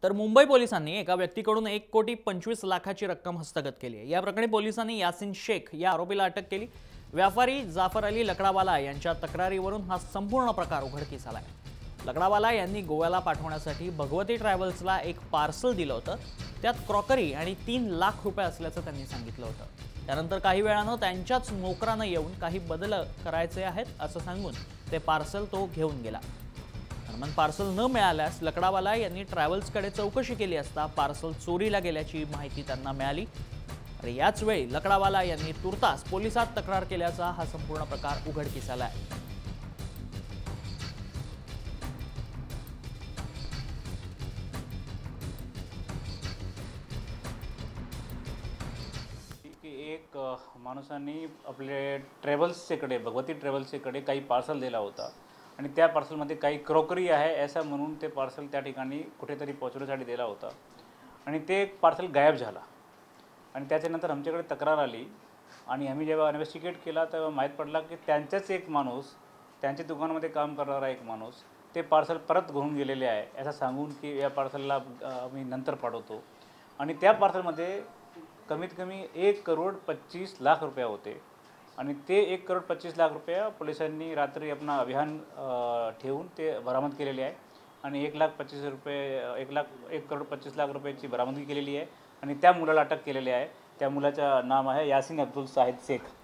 तर मुंबई पोलिसांनी एका व्यक्तीकडून 1,25,00,000ची रक्कम हस्तगत केली आहे। या प्रकरणी पोलिसांनी यासिन शेख या आरोपीला अटक केली। व्यापारी जाफर अली लकडावाला यांच्या तक्रारीवरून हा संपूर्ण प्रकार उघडकीस आलाय। लकडावाला यांनी गोव्याला पाठवण्यासाठी भगवती ट्रॅव्हल्सला एक पार्सल दिलं होतं। त्यात क्रॉकरी आणि 3 लाख रुपये असल्याचं त्यांनी सांगितलं होतं। त्यानंतर काही वेळानं त्यांच्याच नोकरानं येऊन काही बदल करायचे आहेत असं सांगून ते पार्सल तो घेऊन गेला। दरम्यान पार्सल न मिळाल्यास लकडावाला यांनी ट्रॅव्हल्सकडे चौकशी केली असता पार्सल चोरीला गेल्याची माहिती त्यांना मिळाली। याच वेळी लकडावाला यांनी तुर्तास पोलिसात तक्रार केल्याचा हा संपूर्ण प्रकार उघडकीस आला आहे। एक माणसाने आपले ट्रॅव्हल्सकडे भगवती ट्रॅव्हल्सकडे काही पार्सल दिला होता आणि त्या पार्सलमध्ये काही क्रॉकरी आहे असं म्हणून ते पार्सल त्या ठिकाणी कुठेतरी पोहोचवण्यासाठी दिला होता आणि ते पार्सल गायब झाला आणि त्याच्यानंतर आमच्याकडे तक्रार आली आणि आम्ही जेव्हा इन्व्हेस्टिगेट केला तेव्हा माहीत पडला की त्यांचाच एक माणूस, त्यांच्या दुकानामध्ये काम करणारा एक माणूस ते पार्सल परत घेऊन गेलेले आहे असं सांगून की या पार्सलला आम्ही नंतर पाठवतो आणि त्या पार्सलमध्ये कमीत कमी 1,25,00,000 रुपये होते आणि ते 1,25,00,000 रुपये पोलिसांनी रात्री आपला अभियान ठेवून ते बरामद केलेले आहे आणि 1,25,00,000 रुपयाची बरामदगी केलेली आहे आणि त्या मुलाला अटक केलेली आहे। त्या मुलाचं नाव आहे यासिन अब्दुल साहिद शेख।